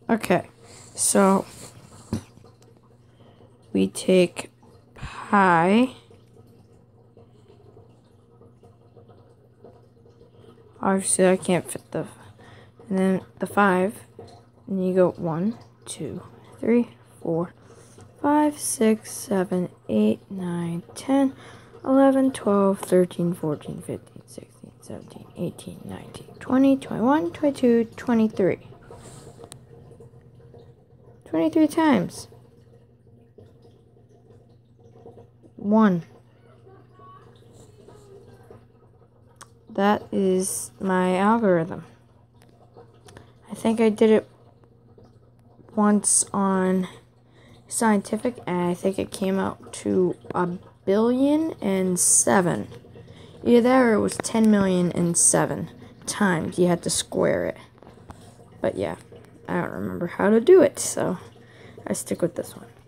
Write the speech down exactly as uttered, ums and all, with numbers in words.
Okay, so we take pi. Obviously, I can't fit the, and then the five, and you go one, two, three, four, five, six, seven, eight, nine, ten, eleven, twelve, thirteen, fourteen, fifteen, sixteen, seventeen, eighteen, nineteen, twenty, twenty-one, twenty-two, twenty-three. twenty-three times. One. That is my algorithm. I think I did it once on Scientific, and I think it came out to a billion and seven. Either that or it was ten million and seven times. You had to square it. But yeah, I don't remember how to do it, so I stick with this one.